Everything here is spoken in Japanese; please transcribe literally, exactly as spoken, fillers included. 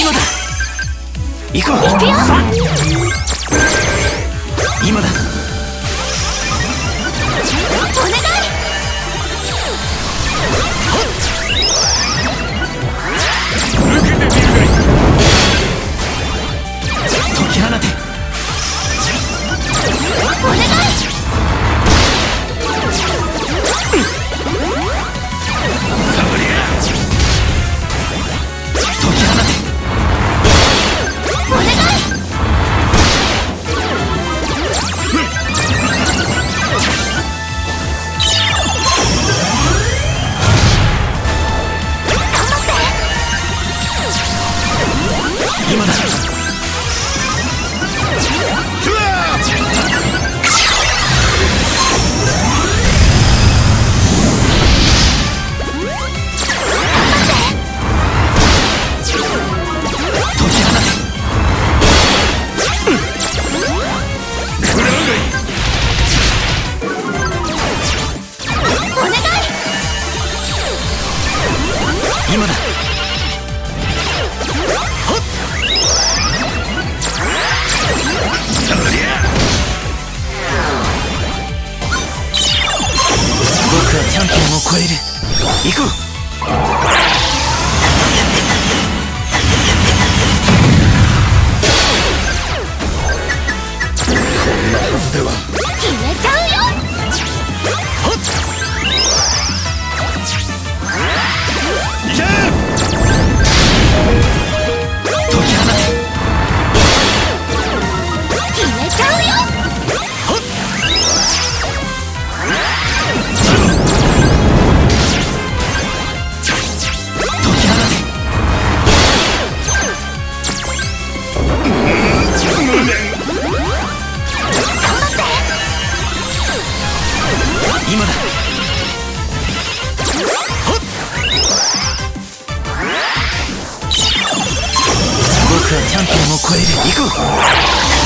今だ。行こう。 行くよ。 今だ。 お願い。 受けてみるがいい。解き放て。 お願い。 サブリア。解き放て。 お願い。 今だ。今だ。僕はチャンピオンを超える。行こう。こんなはずでは。 決めちゃうよ。 いけ。解き放て。 決めちゃうよ。 今だ。僕はチャンピオンを超える。行こう。